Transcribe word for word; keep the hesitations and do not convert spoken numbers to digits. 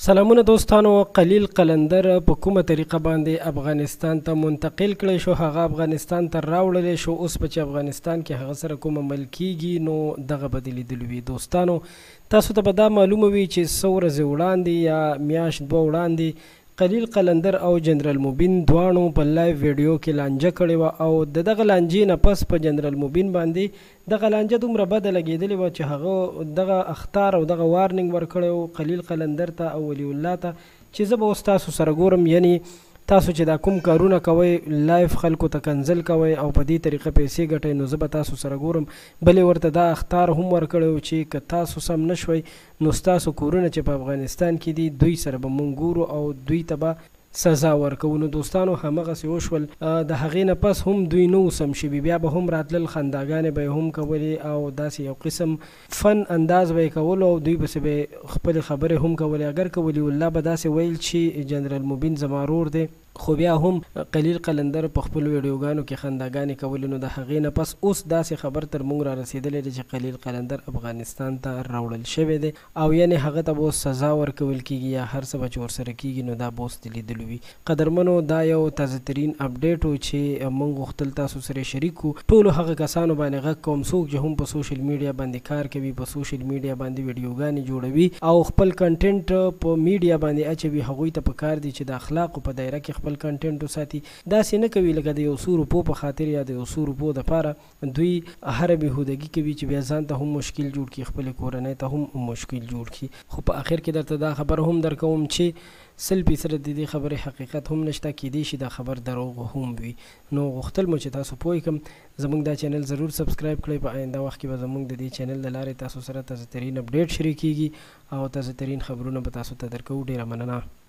سلامونه دوستانو. قلیل قلندر په کومه طریقه باندې افغانستان ته منتقل کړی شو، هغه افغانستان ته راوړلی شو. اوس په چې افغانستان کې هغه سره کوم عمل کیږي نو دغه به دې لیدلي وي. دوستانو تاسو ته به دا معلومه وي چې څو ورځې وړاندې یا میاشت دوه وړاندې قلیل قلندر او جنرال موبین دواړو په لایو ویډیو کې لانجه کړې وه او د دغه لانجې نه پس په جنرال موبین باندې دغه لانجه دومره بده لګېدلې وه چې هغه دغه اخطار او دغه وارننګ ورکړی و قلیل قلندر ته او ولی الله ته چې زه به اوس تاسو سره ګورم، یعنی تاسو چې دا کوم کارونه کوئ لایف خلکو ته کنزل کوئ او په دې طریقه پیسې ګټئ، نو زه به تاسو سره ګورم. بلې ورته دا اخطار هم ورکړی و چې که تاسو سم نه شوئ نو ستاسو کورونه چې په افغانستان کې دي دوی سره به مونږ ګورو او دوی ته به سزا ورکوو. نو دوستانو همغسې وشول. د هغې نه پس هم دوی نه سم شوي، بیا به هم راتلل، خنداګانې به یې هم کولې او داسې یو قسم فن انداز به یې کولو او دوی پسې به یې خپلې خبرې هم کولې. اگر که ولی الله به داسې ویل چې جنرال موبین زما ورور دی، خو بیا هم قلیل قلندر په خپلو ویډیوګانو کې خنداګانې کولې. نو د هغې نه پس اوس داسې خبر تر موږ را رسېدلی دی چې قلیل قلندر افغانستان ته راوړل شوی دی او یعنې هغه ته به اوس سزا ورکول کېږي یا هر څه به چې ورسره کېږي نو دا به اوس دې لیدلي وي. قدرمنو دا یو تازه ترین اپډیټ و چې موږ غوښتل تاسو سره شریک کړو. ټولو هغه کسانو باندې غږ کوم څوک چې هم په سوشل میډیا باندې کار کوي، په سوشل میډیا باندې ویډیوګانې جوړوي او خپل کنټینټ په میډیا باندې اچوي، هغوی ته پکار دي چې د اخلاقو په دایره کې خپل کنټینټ وساتي. داسې نه کوي لکه د یو څو روپو په خاطر یا د یو څو روپو دپاره دوی هره بېهودګي کوي چې بیا ځان ته هم مشکل جوړ کړي، خپلې کورنۍ ته هم مشکل جوړ کړي. خو په آخر کې درته دا خبره هم درکوم چې سل فیصده د دې خبرې حقیقت هم نشته، کیدای شي دا خبر دروغ هم وي. نو غوښتل مو چې تاسو پوه کړم. زموږ دا چینل ضرور سبسکرایب کړئ. په آینده وخت کې به زموږ د دې چینل د لارې تاسو سره تازه ترین اپډیټ شریکیږي او تازه ترین خبرونه به تاسو ته درکوو. ډېره مننه.